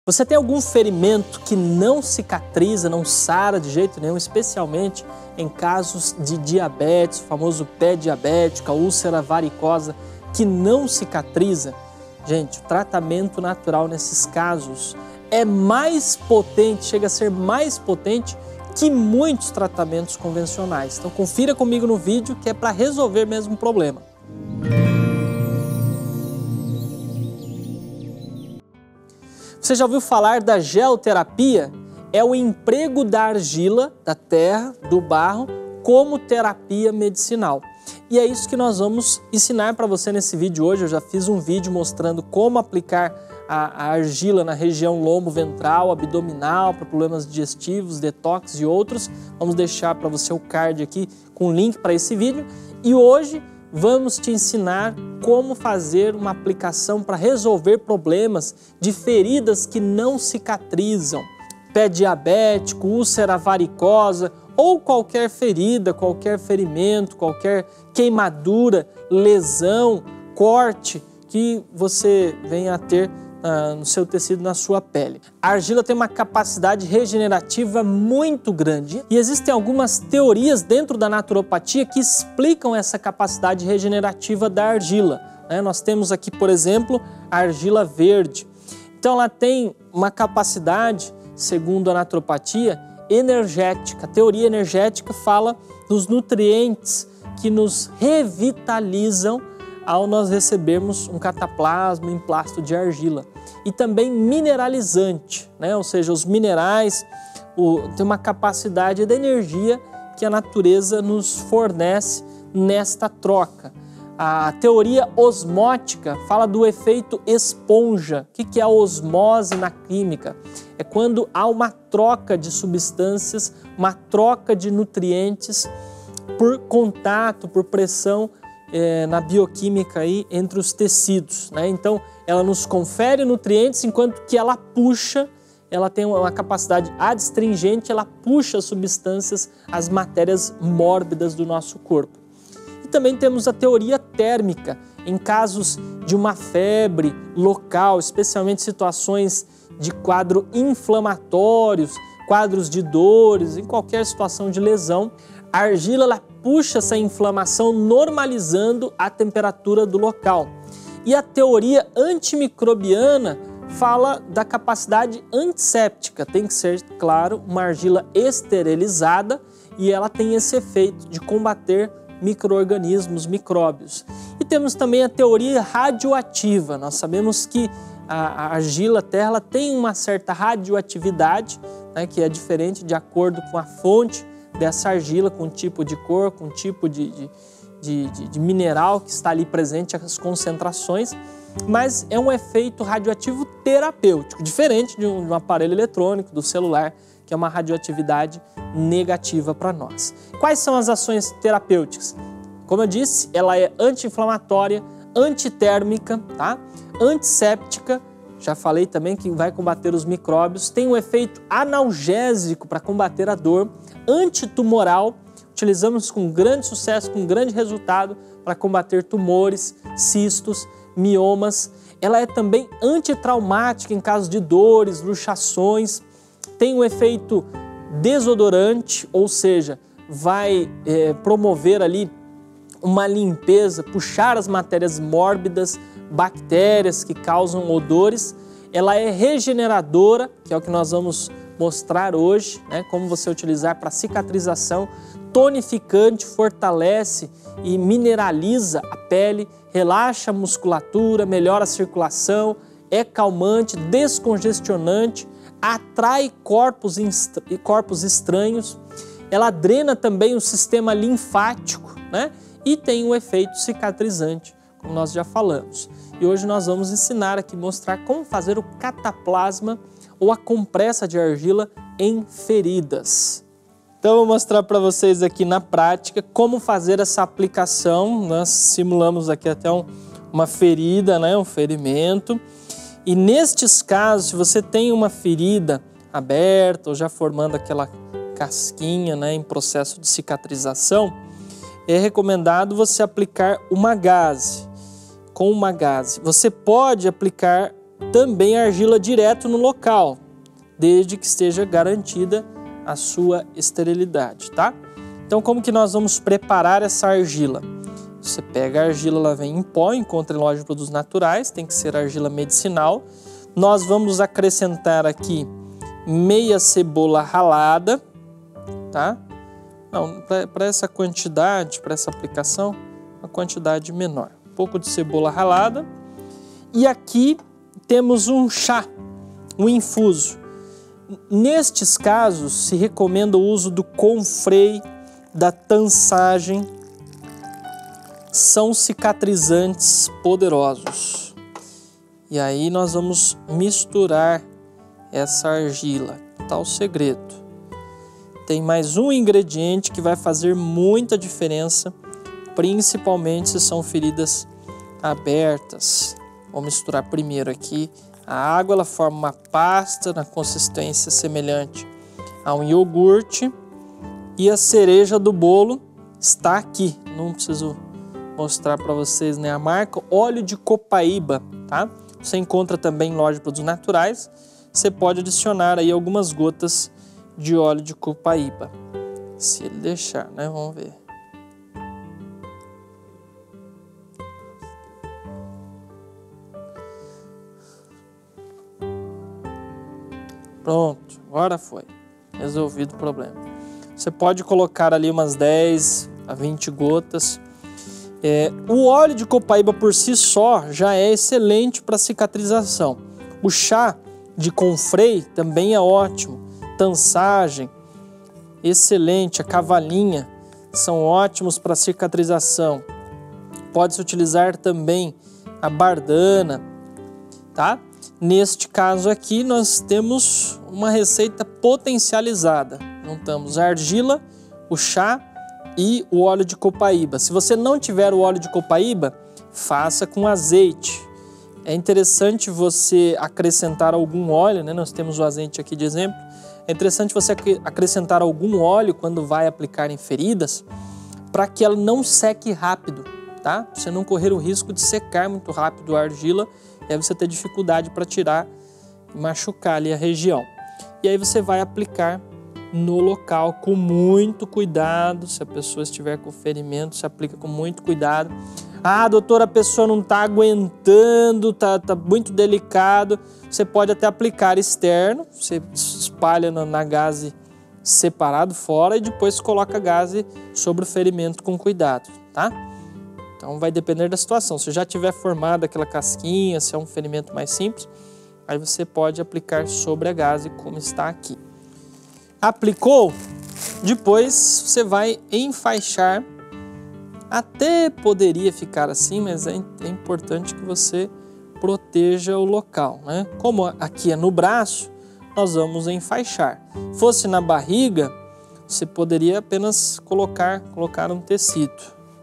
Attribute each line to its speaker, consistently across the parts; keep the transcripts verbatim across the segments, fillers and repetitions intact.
Speaker 1: Você tem algum ferimento que não cicatriza, não sara de jeito nenhum, especialmente em casos de diabetes, o famoso pé diabético, a úlcera varicosa, que não cicatriza? Gente, o tratamento natural nesses casos é mais potente, chega a ser mais potente que muitos tratamentos convencionais. Então confira comigo no vídeo que é para resolver mesmo o problema. Você já ouviu falar da geoterapia? É o emprego da argila, da terra, do barro, como terapia medicinal. E é isso que nós vamos ensinar para você nesse vídeo hoje. Eu já fiz um vídeo mostrando como aplicar a, a argila na região lombo-ventral, abdominal, para problemas digestivos, detox e outros. Vamos deixar para você o card aqui com o link para esse vídeo. E hoje vamos te ensinar como fazer uma aplicação para resolver problemas de feridas que não cicatrizam. Pé diabético, úlcera varicosa ou qualquer ferida, qualquer ferimento, qualquer queimadura, lesão, corte que você venha a ter uh, no seu tecido, na sua pele. A argila tem uma capacidade regenerativa muito grande e existem algumas teorias dentro da naturopatia que explicam essa capacidade regenerativa da argila. Né? Nós temos aqui, por exemplo, a argila verde. Então ela tem uma capacidade, segundo a naturopatia, energética. A teoria energética fala dos nutrientes que nos revitalizam ao nós recebermos um cataplasma, um emplasto de argila. E também mineralizante, né? Ou seja, os minerais o, têm uma capacidade de energia que a natureza nos fornece nesta troca. A teoria osmótica fala do efeito esponja. O que é a osmose na química? É quando há uma troca de substâncias, uma troca de nutrientes por contato, por pressão é, na bioquímica aí entre os tecidos. Né? Então, ela nos confere nutrientes, enquanto que ela puxa, ela tem uma capacidade adstringente, ela puxa substâncias, as matérias mórbidas do nosso corpo. E também temos a teoria térmica, em casos de uma febre local, especialmente situações de quadro inflamatórios, quadros de dores, em qualquer situação de lesão, a argila ela puxa essa inflamação normalizando a temperatura do local. E a teoria antimicrobiana fala da capacidade antisséptica. Tem que ser, claro, uma argila esterilizada e ela tem esse efeito de combater micro-organismos, micróbios. E temos também a teoria radioativa. Nós sabemos que a, a argila, a terra, ela tem uma certa radioatividade, né, que é diferente de acordo com a fonte dessa argila, com o tipo de cor, com o tipo de, de, de, de, de mineral que está ali presente, as concentrações, mas é um efeito radioativo terapêutico, diferente de um, de um aparelho eletrônico, do celular, que é uma radioatividade negativa para nós. Quais são as ações terapêuticas? Como eu disse, ela é anti-inflamatória, antitérmica, tá? Antisséptica, já falei também que vai combater os micróbios, tem um efeito analgésico para combater a dor, antitumoral, utilizamos com grande sucesso, com grande resultado para combater tumores, cistos, miomas. Ela é também antitraumática em caso de dores, luxações, tem um efeito desodorante, ou seja, vai é, promover ali uma limpeza, puxar as matérias mórbidas, bactérias que causam odores. Ela é regeneradora, que é o que nós vamos mostrar hoje, né? Como você utilizar para cicatrização, tonificante, fortalece e mineraliza a pele, relaxa a musculatura, melhora a circulação, é calmante, descongestionante, atrai corpos, corpos estranhos, ela drena também o sistema linfático, né? E tem um efeito cicatrizante, como nós já falamos. E hoje nós vamos ensinar aqui, mostrar como fazer o cataplasma ou a compressa de argila em feridas. Então eu vou mostrar para vocês aqui na prática como fazer essa aplicação. Nós simulamos aqui até um, uma ferida, né? Um ferimento. E nestes casos, se você tem uma ferida aberta ou já formando aquela casquinha, né, em processo de cicatrização, é recomendado você aplicar uma gaze. Com uma gaze. Você pode aplicar também argila direto no local, desde que esteja garantida a sua esterilidade, tá? Então, como que nós vamos preparar essa argila? Você pega a argila, ela vem em pó, encontra em loja de produtos naturais, tem que ser argila medicinal. Nós vamos acrescentar aqui meia cebola ralada, tá? Não, para essa quantidade, para essa aplicação, uma quantidade menor. Um pouco de cebola ralada. E aqui temos um chá, um infuso. Nestes casos, se recomenda o uso do confrei, da tansagem. São cicatrizantes poderosos. E aí nós vamos misturar essa argila. Tá o segredo. Tem mais um ingrediente que vai fazer muita diferença, principalmente se são feridas abertas. Vou misturar primeiro aqui a água, ela forma uma pasta na consistência semelhante a um iogurte. E a cereja do bolo está aqui. Não preciso mostrar para vocês, né, a marca. Óleo de copaíba, tá? Você encontra também em loja de produtos naturais. Você pode adicionar aí algumas gotas de óleo de copaíba, se ele deixar, né? Vamos ver. Pronto, agora foi. Resolvido o problema. Você pode colocar ali umas dez a vinte gotas. É, o óleo de copaíba por si só já é excelente para cicatrização. O chá de confrei também é ótimo. Tansagem, excelente. A cavalinha são ótimos para cicatrização. Pode-se utilizar também a bardana, tá? Neste caso aqui nós temos uma receita potencializada. Juntamos a argila, o chá e o óleo de copaíba. Se você não tiver o óleo de copaíba, faça com azeite. É interessante você acrescentar algum óleo, né? Nós temos o azeite aqui de exemplo. É interessante você acrescentar algum óleo quando vai aplicar em feridas, para que ela não seque rápido, tá? Você não correr o risco de secar muito rápido a argila e aí você ter dificuldade para tirar e machucar ali a região. E aí você vai aplicar no local com muito cuidado. Se a pessoa estiver com ferimento, se aplica com muito cuidado. Ah, doutora, a pessoa não está aguentando, tá, tá muito delicado. Você pode até aplicar externo, você espalha na, na gaze separado fora e depois coloca a gaze sobre o ferimento com cuidado, tá? Então vai depender da situação. Se já tiver formada aquela casquinha, se é um ferimento mais simples, aí você pode aplicar sobre a gaze como está aqui. Aplicou, depois você vai enfaixar. Até poderia ficar assim, mas é, é importante que você proteja o local, né? Como aqui é no braço, nós vamos enfaixar. Fosse na barriga, você poderia apenas colocar, colocar um tecido.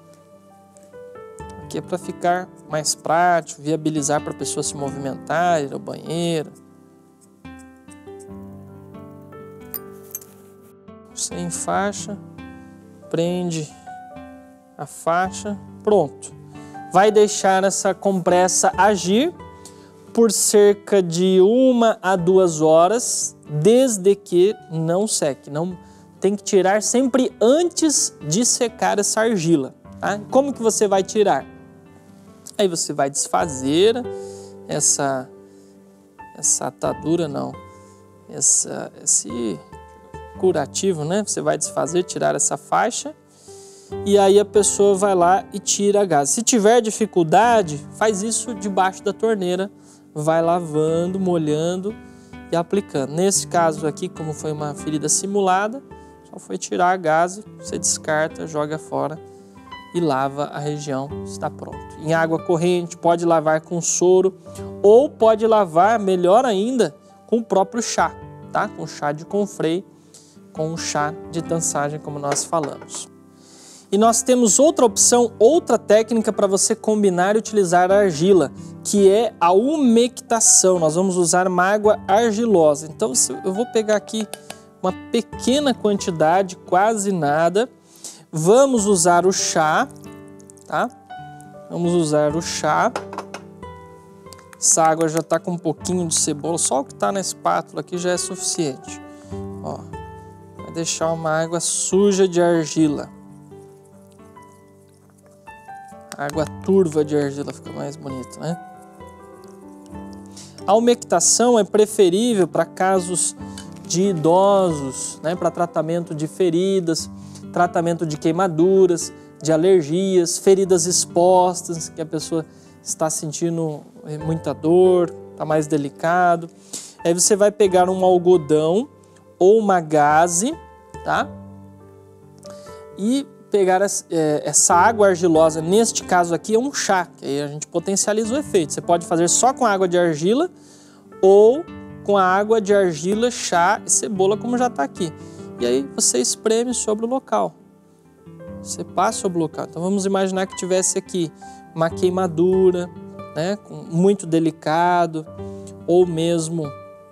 Speaker 1: Aqui é para ficar mais prático, viabilizar para a pessoa se movimentar, ir ao banheiro. Você enfaixa, prende a faixa, pronto. Vai deixar essa compressa agir por cerca de uma a duas horas, desde que não seque. Não tem que tirar sempre antes de secar essa argila, tá? Como que você vai tirar? Aí você vai desfazer essa essa atadura, não, essa esse curativo, né? Você vai desfazer, tirar essa faixa. E aí a pessoa vai lá e tira a gaze. Se tiver dificuldade, faz isso debaixo da torneira, vai lavando, molhando e aplicando. Nesse caso aqui, como foi uma ferida simulada, só foi tirar a gaze, você descarta, joga fora e lava a região, está pronto. Em água corrente, pode lavar com soro ou pode lavar, melhor ainda, com o próprio chá, tá? Com chá de confrei, com o chá de tansagem, como nós falamos. E nós temos outra opção, outra técnica para você combinar e utilizar a argila, que é a umectação. Nós vamos usar uma água argilosa. Então eu vou pegar aqui uma pequena quantidade, quase nada. Vamos usar o chá, tá? Vamos usar o chá Essa água já está com um pouquinho de cebola, só o que está na espátula aqui já é suficiente. Ó, vai deixar uma água suja de argila. Água turva de argila fica mais bonito, né? A umectação é preferível para casos de idosos, né? Para tratamento de feridas, tratamento de queimaduras, de alergias, feridas expostas, que a pessoa está sentindo muita dor, está mais delicado. Aí você vai pegar um algodão ou uma gaze, tá? E pegar essa água argilosa, neste caso aqui é um chá, que aí a gente potencializa o efeito. Você pode fazer só com água de argila ou com a água de argila, chá e cebola, como já está aqui. E aí você espreme sobre o local. Você passa sobre o local. Então vamos imaginar que tivesse aqui uma queimadura, né, muito delicado, ou mesmo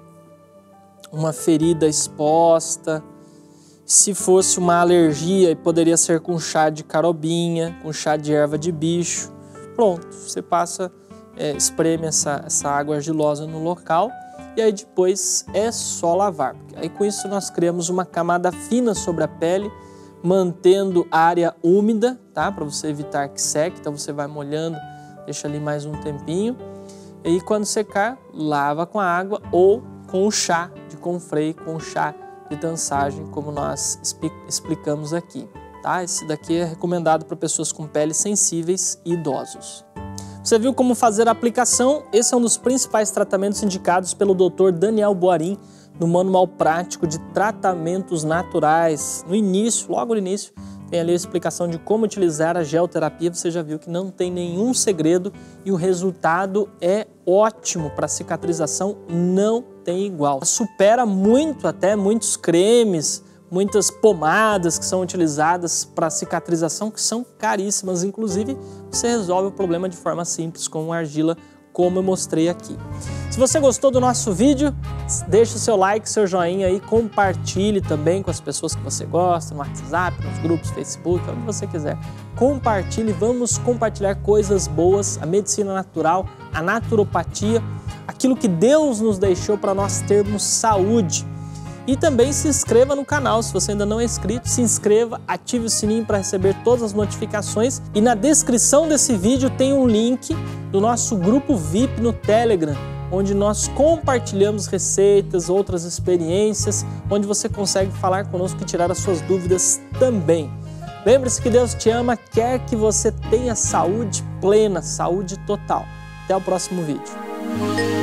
Speaker 1: uma ferida exposta. Se fosse uma alergia, poderia ser com chá de carobinha, com chá de erva de bicho. Pronto, você passa, é, espreme essa, essa água argilosa no local e aí depois é só lavar. Aí com isso nós criamos uma camada fina sobre a pele, mantendo a área úmida, tá? Para você evitar que seque, então você vai molhando, deixa ali mais um tempinho. E aí quando secar, lava com a água ou com o chá de confrei, com o chá de tansagem, como nós explicamos aqui, tá? Esse daqui é recomendado para pessoas com peles sensíveis e idosos. Você viu como fazer a aplicação? Esse é um dos principais tratamentos indicados pelo doutor Daniel Boarim no Manual Prático de Tratamentos Naturais. No início, logo no início, tem ali a explicação de como utilizar a geoterapia. Você já viu que não tem nenhum segredo e o resultado é ótimo para cicatrização, não tem igual. Supera muito até muitos cremes, muitas pomadas que são utilizadas para cicatrização, que são caríssimas. Inclusive, você resolve o problema de forma simples com argila, como eu mostrei aqui. Se você gostou do nosso vídeo, deixe o seu like, seu joinha aí, compartilhe também com as pessoas que você gosta, no WhatsApp, nos grupos, Facebook, onde você quiser. Compartilhe, vamos compartilhar coisas boas, a medicina natural, a naturopatia, aquilo que Deus nos deixou para nós termos saúde. E também se inscreva no canal, se você ainda não é inscrito, se inscreva, ative o sininho para receber todas as notificações. E na descrição desse vídeo tem um link do nosso grupo V I P no Telegram, onde nós compartilhamos receitas, outras experiências, onde você consegue falar conosco e tirar as suas dúvidas também. Lembre-se que Deus te ama, quer que você tenha saúde plena, saúde total. Até o próximo vídeo.